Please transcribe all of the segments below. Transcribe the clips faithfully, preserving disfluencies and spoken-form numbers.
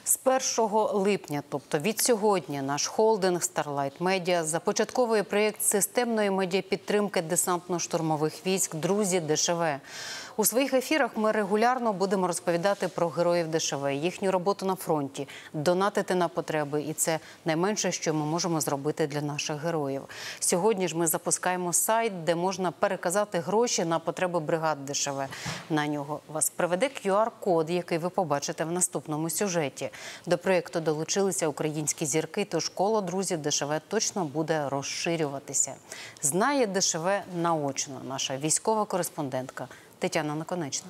З першого липня, тобто від сьогодні, наш холдинг Starlight Media започатковує проєкт системної медіапідтримки десантно-штурмових військ «Друзі ДШВ». У своїх ефірах ми регулярно будемо розповідати про героїв ДШВ, їхню роботу на фронті, донатити на потреби. І це найменше, що ми можемо зробити для наших героїв. Сьогодні ж ми запускаємо сайт, де можна переказати гроші на потреби бригад ДШВ. На нього вас приведе кю ар-код, який ви побачите в наступному сюжеті. До проєкту долучилися українські зірки, тож коло друзів ДШВ точно буде розширюватися. Знає ДШВ наочно наша військова кореспондентка Тетяна Наконечна.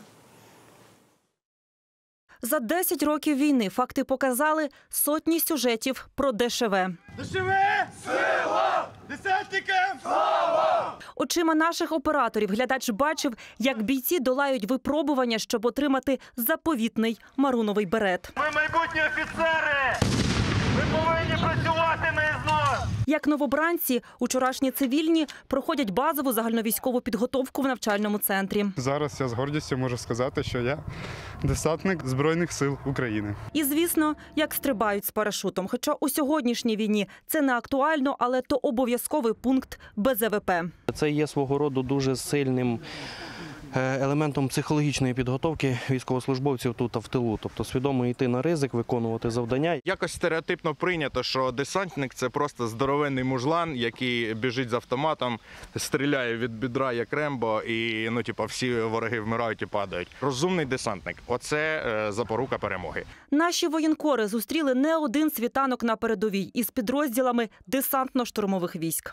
За десять років війни факти показали сотні сюжетів про ДШВ. ДШВ! Сила! Десантникам! Слава! Очима наших операторів глядач бачив, як бійці долають випробування, щоб отримати заповітний маруновий берет. Ми майбутні офіцери! Ми повинні працювати на ізнос! Як новобранці, учорашні цивільні проходять базову загальновійськову підготовку в навчальному центрі. Зараз я з гордістю можу сказати, що я десантник Збройних сил України. І, звісно, як стрибають з парашутом. Хоча у сьогоднішній війні це не актуально, але то обов'язковий пункт Бе Зе Ве Пе. Це є свого роду дуже сильним елементом психологічної підготовки військовослужбовців тут в тилу. Тобто свідомо йти на ризик, виконувати завдання. Якось стереотипно прийнято, що десантник – це просто здоровенний мужлан, який біжить з автоматом, стріляє від бідра, як Рембо, і ну, типу, всі вороги вмирають і падають. Розумний десантник – оце е, запорука перемоги. Наші воєнкори зустріли не один світанок на передовій із підрозділами десантно-штурмових військ.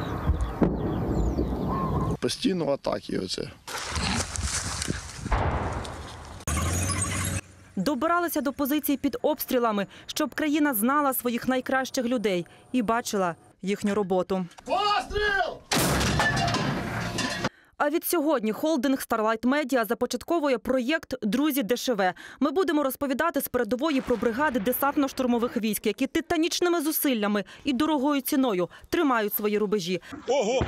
Постійно атаки оце. Добиралися до позицій під обстрілами, щоб країна знала своїх найкращих людей і бачила їхню роботу. Постріл! А від сьогодні холдинг Starlight Media започатковує проєкт «Друзі ДШВ». Ми будемо розповідати з передової про бригади десантно-штурмових військ, які титанічними зусиллями і дорогою ціною тримають свої рубежі. Ого!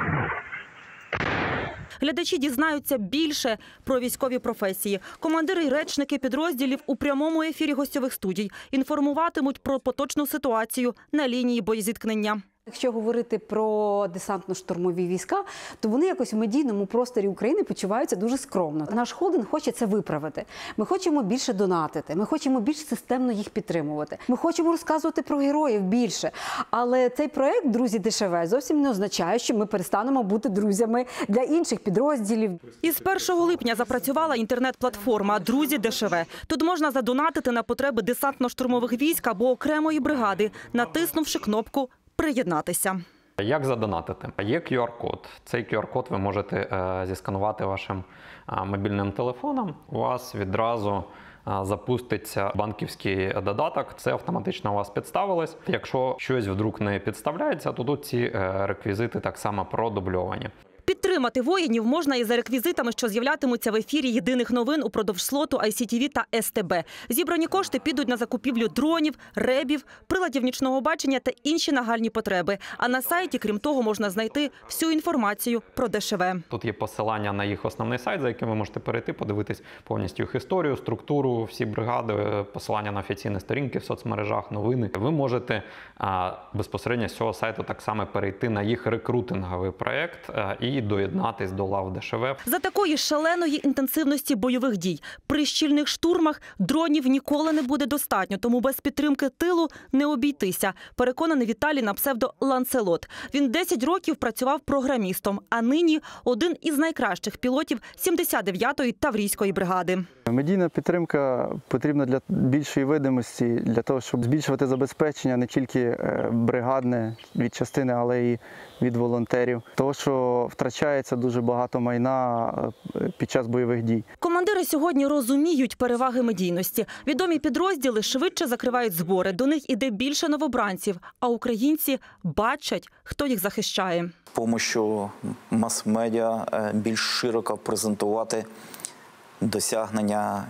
Глядачі дізнаються більше про військові професії. Командири й речники підрозділів у прямому ефірі гостьових студій інформуватимуть про поточну ситуацію на лінії боєзіткнення. Якщо говорити про десантно-штурмові війська, то вони якось в медійному просторі України почуваються дуже скромно. Наш холдинг хоче це виправити. Ми хочемо більше донатити, ми хочемо більш системно їх підтримувати. Ми хочемо розказувати про героїв більше. Але цей проєкт «Друзі ДШВ» зовсім не означає, що ми перестанемо бути друзями для інших підрозділів. Із першого липня запрацювала інтернет-платформа «Друзі ДШВ». Тут можна задонатити на потреби десантно-штурмових військ або окремої бригади, натиснувши кнопку «Приєднатися». Як задонатити? Є кю ар-код. Цей кю ар-код ви можете е, зісканувати вашим е, мобільним телефоном. У вас відразу е, запуститься банківський додаток. Це автоматично у вас підставилось. Якщо щось вдруг не підставляється, то тут ці е, реквізити так само продубльовані. Підтримати воїнів можна і за реквізитами, що з'являтимуться в ефірі єдиних новин упродовж слоту Ай Сі Ті Ві та Ес Те Бе. Зібрані кошти підуть на закупівлю дронів, ребів, приладів нічного бачення та інші нагальні потреби. А на сайті, крім того, можна знайти всю інформацію про ДШВ. Тут є посилання на їх основний сайт, за яким ви можете перейти, подивитись повністю їх історію, структуру, всі бригади, посилання на офіційні сторінки в соцмережах, новини. Ви можете а, безпосередньо з цього сайту так само перейти на їх рекрутинговий проєкт а, і доєднатись до лав ДШВ. За такої шаленої інтенсивності бойових дій при щільних штурмах дронів ніколи не буде достатньо, тому без підтримки тилу не обійтися, переконаний Віталій на псевдо Ланцелот. Він десять років працював програмістом, а нині один із найкращих пілотів сімдесят дев'ятої Таврійської бригади. Медійна підтримка потрібна для більшої видимості, для того, щоб збільшувати забезпечення не тільки бригадне від частини, але й від волонтерів. Тому що втрачається дуже багато майна під час бойових дій. Командири сьогодні розуміють переваги медійності. Відомі підрозділи швидше закривають збори, до них іде більше новобранців, а українці бачать, хто їх захищає. З допомогою мас-медіа більш широко презентувати досягнення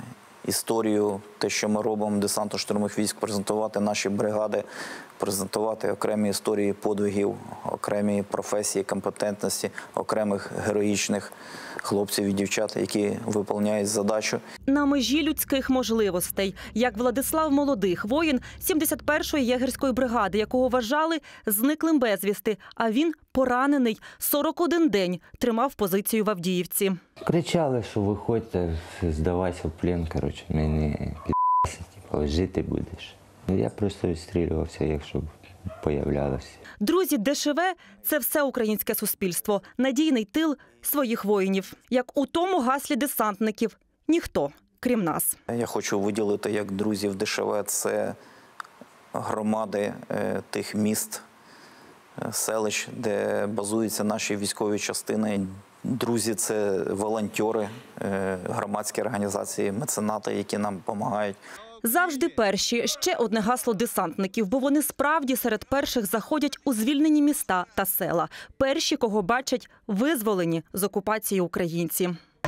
історію, те, що ми робимо, десантно-штурмових військ, презентувати наші бригади, презентувати окремі історії подвигів, окремі професії, компетентності, окремих героїчних хлопців і дівчат, які виконують задачу. На межі людських можливостей, як Владислав Молодих, воїн сімдесят першої єгерської бригади, якого вважали зниклим безвісти, а він поранений. сорок один день тримав позицію в Авдіївці. Кричали, що виходьте, здавайся в плен, коротше, мені під'їбався, типу, жити будеш. Я просто відстрілювався, якщо появлялося. Друзі ДШВ – це все українське суспільство, надійний тил своїх воїнів. Як у тому гаслі десантників – ніхто, крім нас. Я хочу виділити як друзів ДШВ – це громади е, тих міст, е, селищ, де базуються наші військові частини. Друзі – це волонтери, е, громадські організації, меценати, які нам допомагають. Завжди перші – ще одне гасло десантників, бо вони справді серед перших заходять у звільнені міста та села. Перші, кого бачать визволені з окупації українці.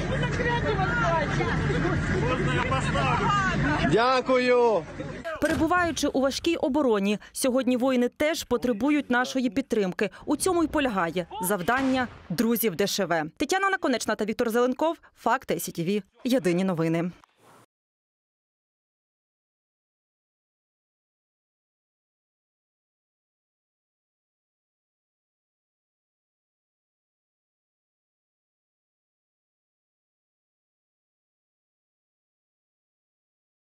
Дякую! Перебуваючи у важкій обороні, сьогодні воїни теж потребують нашої підтримки. У цьому й полягає завдання друзів ДШВ. Тетяна Наконечна та Віктор Зеленков. Факти СІТВ. Єдині новини.